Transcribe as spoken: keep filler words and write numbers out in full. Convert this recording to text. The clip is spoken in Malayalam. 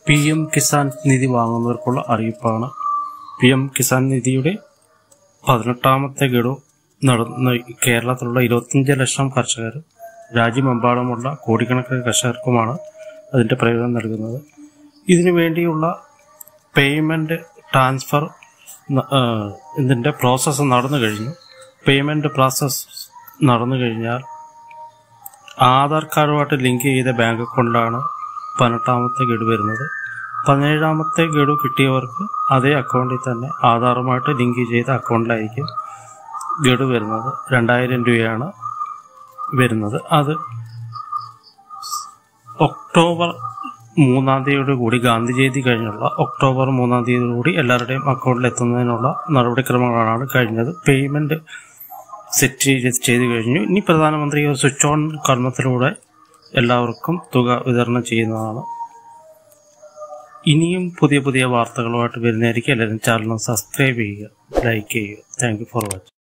പി എം കിസാൻ നിധി വാങ്ങുന്നവർക്കുള്ള അറിയിപ്പാണ്. പി എം കിസാൻ നിധിയുടെ പതിനെട്ടാമത്തെ ഗഡു നടന്ന കേരളത്തിലുള്ള ഇരുപത്തിയഞ്ച് ലക്ഷം കർഷകർ, രാജ്യമെമ്പാടുമുള്ള കോടിക്കണക്കിന് കർഷകർക്കുമാണ് അതിൻ്റെ പ്രയോജനം നൽകുന്നത്. ഇതിനു വേണ്ടിയുള്ള പേയ്മെൻറ്റ് ട്രാൻസ്ഫർ ഇതിൻ്റെ പ്രോസസ്സ് നടന്നു കഴിഞ്ഞു. പേയ്മെൻറ്റ് പ്രോസസ്സ് നടന്നു കഴിഞ്ഞാൽ ആധാർ കാർഡുമായിട്ട് ലിങ്ക് ചെയ്ത ബാങ്ക് അക്കൗണ്ടിലാണ് പതിനെട്ടാമത്തെ ഗഡു വരുന്നത്. പതിനേഴാമത്തെ ഗഡു കിട്ടിയവർക്ക് അതേ അക്കൗണ്ടിൽ തന്നെ ആധാറുമായിട്ട് ലിങ്ക് ചെയ്ത അക്കൗണ്ടിലായിരിക്കും ഗഡു വരുന്നത്. രണ്ടായിരം രൂപയാണ് വരുന്നത്. അത് ഒക്ടോബർ മൂന്നാം തീയതിയോട് കൂടി, ഗാന്ധി ജയന്തി കഴിഞ്ഞുള്ള ഒക്ടോബർ മൂന്നാം തീയതിയോടുകൂടി എല്ലാവരുടെയും അക്കൗണ്ടിൽ എത്തുന്നതിനുള്ള നടപടിക്രമങ്ങളാണ് കഴിഞ്ഞത്. പേയ്മെൻറ്റ് സെറ്റ് ചെയ്ത് കഴിഞ്ഞു. ഇനി പ്രധാനമന്ത്രി ഒരു സ്വിച്ച് ഓൺ കർമ്മത്തിലൂടെ എല്ലാവർക്കും തുക വിതരണം ചെയ്യുന്നതാണ്. ഇനിയും പുതിയ പുതിയ വാർത്തകളുമായിട്ട് വരുന്നതായിരിക്കും. എല്ലാവരും ചാനൽ സബ്സ്ക്രൈബ് ചെയ്യുക, ലൈക്ക് ചെയ്യുക. Thank you for watching.